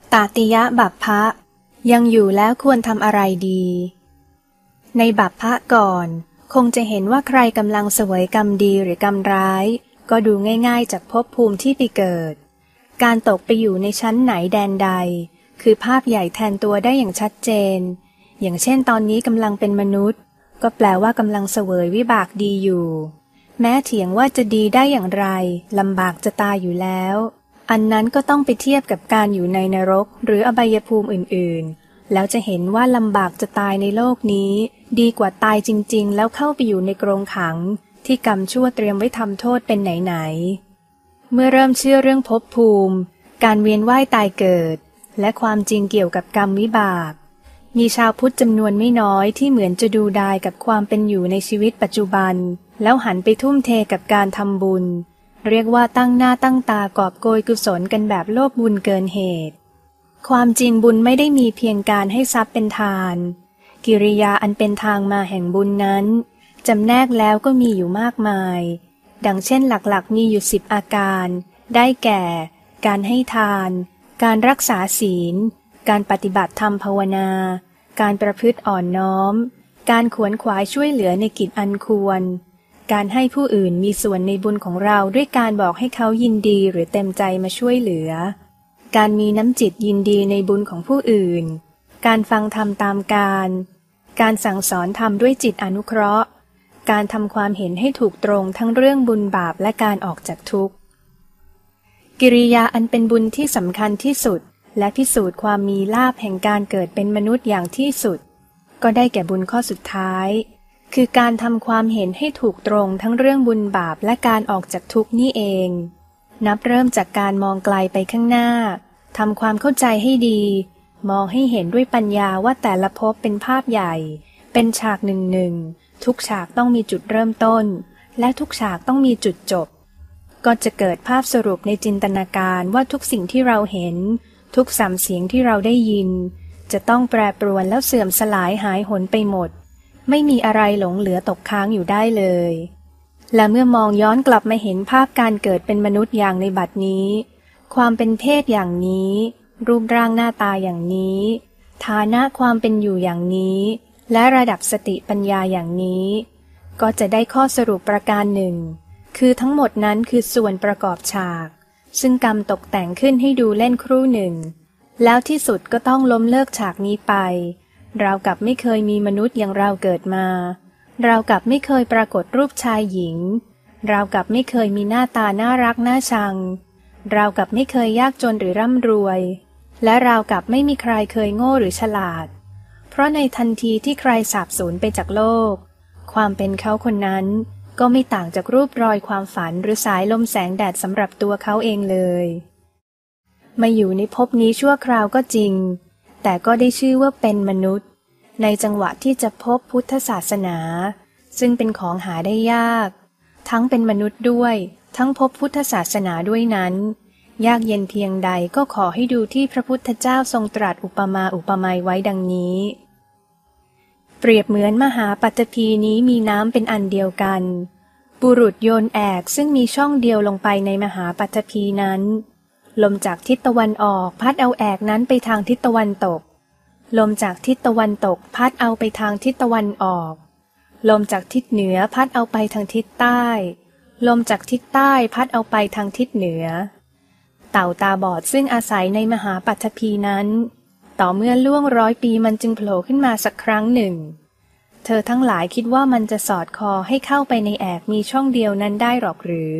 ตติยบัพพะยังอยู่แล้วควรทำอะไรดีในบัพพะก่อนคงจะเห็นว่าใครกำลังเสวยกรรมดีหรือกรรมร้ายก็ดูง่ายๆจากภพภูมิที่ไปเกิดการตกไปอยู่ในชั้นไหนแดนใดคือภาพใหญ่แทนตัวได้อย่างชัดเจนอย่างเช่นตอนนี้กำลังเป็นมนุษย์ก็แปลว่ากำลังเสวยวิบากดีอยู่แม้เถียงว่าจะดีได้อย่างไรลำบากจะตายอยู่แล้วอันนั้นก็ต้องไปเทียบกับการอยู่ในนรกหรืออบายภูมิอื่นๆแล้วจะเห็นว่าลำบากจะตายในโลกนี้ดีกว่าตายจริงๆแล้วเข้าไปอยู่ในกรงขังที่กรรมชั่วเตรียมไว้ทำโทษเป็นไหนๆเมื่อเริ่มเชื่อเรื่องภพภูมิการเวียนว่ายตายเกิดและความจริงเกี่ยวกับกรรมวิบากมีชาวพุทธจำนวนไม่น้อยที่เหมือนจะดูดายกับความเป็นอยู่ในชีวิตปัจจุบันแล้วหันไปทุ่มเทกับการทำบุญเรียกว่าตั้งหน้าตั้งตากอบโกยกุศลกันแบบโลภบุญเกินเหตุความจริงบุญไม่ได้มีเพียงการให้ทรัพย์เป็นทานกิริยาอันเป็นทางมาแห่งบุญนั้นจำแนกแล้วก็มีอยู่มากมายดังเช่นหลักๆมีอยู่10อาการได้แก่การให้ทานการรักษาศีลการปฏิบัติธรรมภาวนาการประพฤติอ่อนน้อมการขวนขวายช่วยเหลือในกิจอันควรการให้ผู้อื่นมีส่วนในบุญของเราด้วยการบอกให้เขายินดีหรือเต็มใจมาช่วยเหลือการมีน้ำจิตยินดีในบุญของผู้อื่นการฟังธรรมตามการสั่งสอนธรรมด้วยจิตอนุเคราะห์การทำความเห็นให้ถูกตรงทั้งเรื่องบุญบาปและการออกจากทุกข์กิริยาอันเป็นบุญที่สำคัญที่สุดและพิสูจน์ความมีลาภแห่งการเกิดเป็นมนุษย์อย่างที่สุดก็ได้แก่บุญข้อสุดท้ายคือการทำความเห็นให้ถูกตรงทั้งเรื่องบุญบาปและการออกจากทุกข์นี่เองนับเริ่มจากการมองไกลไปข้างหน้าทำความเข้าใจให้ดีมองให้เห็นด้วยปัญญาว่าแต่ละภพเป็นภาพใหญ่เป็นฉากหนึ่งทุกฉากต้องมีจุดเริ่มต้นและทุกฉากต้องมีจุดจบก็จะเกิดภาพสรุปในจินตนาการว่าทุกสิ่งที่เราเห็นทุกสัมเสียงที่เราได้ยินจะต้องแปรปรวนแล้วเสื่อมสลายหายหนไปหมดไม่มีอะไรหลงเหลือตกค้างอยู่ได้เลยและเมื่อมองย้อนกลับมาเห็นภาพการเกิดเป็นมนุษย์อย่างในบัดนี้ความเป็นเพศอย่างนี้รูปร่างหน้าตาอย่างนี้ฐานะความเป็นอยู่อย่างนี้และระดับสติปัญญาอย่างนี้ก็จะได้ข้อสรุปประการหนึ่งคือทั้งหมดนั้นคือส่วนประกอบฉากซึ่งกรรมตกแต่งขึ้นให้ดูเล่นครู่หนึ่งแล้วที่สุดก็ต้องล้มเลิกฉากนี้ไปเรากับไม่เคยมีมนุษย์อย่างเราเกิดมาเรากับไม่เคยปรากฏรูปชายหญิงเรากับไม่เคยมีหน้าตาน่ารักน่าชังเรากับไม่เคยยากจนหรือร่ำรวยและเรากับไม่มีใครเคยโง่หรือฉลาดเพราะในทันทีที่ใครสาบสูญไปจากโลกความเป็นเขาคนนั้นก็ไม่ต่างจากรูปรอยความฝันหรือสายลมแสงแดดสำหรับตัวเขาเองเลยมาอยู่ในภพนี้ชั่วคราวก็จริงแต่ก็ได้ชื่อว่าเป็นมนุษย์ในจังหวะที่จะพบพุทธศาสนาซึ่งเป็นของหาได้ยากทั้งเป็นมนุษย์ด้วยทั้งพบพุทธศาสนาด้วยนั้นยากเย็นเพียงใดก็ขอให้ดูที่พระพุทธเจ้าทรงตรัสอุปมาอุปไมยไว้ดังนี้เปรียบเหมือนมหาปัตภีนี้มีน้ำเป็นอันเดียวกันบุรุษโยนแอกซึ่งมีช่องเดียวลงไปในมหาปัตภีนั้นลมจากทิศตะวันออกพัดเอาแอกนั้นไปทางทิศตะวันตกลมจากทิศตะวันตกพัดเอาไปทางทิศตะวันออกลมจากทิศเหนือพัดเอาไปทางทิศใต้ลมจากทิศใต้พัดเอาไปทางทิศเหนือเต่าตาบอดซึ่งอาศัยในมหาปัตภีนั้นต่อเมื่อล่วง100 ปีมันจึงโผล่ขึ้นมาสักครั้งหนึ่งเธอทั้งหลายคิดว่ามันจะสอดคอให้เข้าไปในแอกมีช่องเดียวนั้นได้หรอกหรือ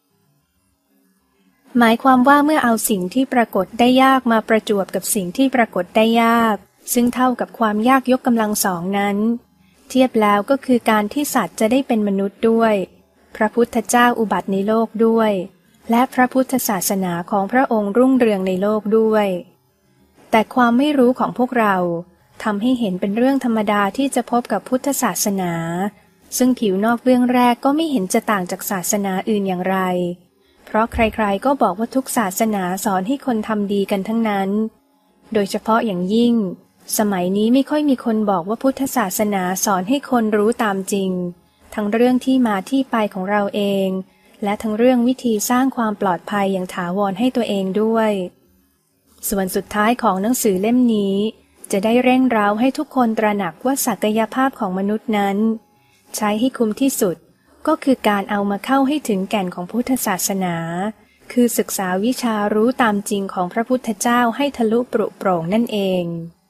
หมายความว่าเมื่อเอาสิ่งที่ปรากฏได้ยากมาประจวบกับสิ่งที่ปรากฏได้ยากซึ่งเท่ากับความยากยกกำลังสองนั้นเทียบแล้วก็คือการที่สัตว์จะได้เป็นมนุษย์ด้วยพระพุทธเจ้าอุบัติในโลกด้วยและพระพุทธศาสนาของพระองค์รุ่งเรืองในโลกด้วยแต่ความไม่รู้ของพวกเราทำให้เห็นเป็นเรื่องธรรมดาที่จะพบกับพุทธศาสนาซึ่งผิวนอกเบื้องแรกก็ไม่เห็นจะต่างจากศาสนาอื่นอย่างไรเพราะใครๆก็บอกว่าทุกศาสนาสอนให้คนทำดีกันทั้งนั้นโดยเฉพาะอย่างยิ่งสมัยนี้ไม่ค่อยมีคนบอกว่าพุทธศาสนาสอนให้คนรู้ตามจริงทั้งเรื่องที่มาที่ไปของเราเองและทั้งเรื่องวิธีสร้างความปลอดภัยอย่างถาวรให้ตัวเองด้วยส่วนสุดท้ายของหนังสือเล่มนี้จะได้เร่งเร้าให้ทุกคนตระหนักว่าศักยภาพของมนุษย์นั้นใช้ให้คุ้มที่สุดก็คือการเอามาเข้าให้ถึงแก่นของพุทธศาสนาคือศึกษาวิชารู้ตามจริงของพระพุทธเจ้าให้ทะลุปรุโปร่งนั่นเอง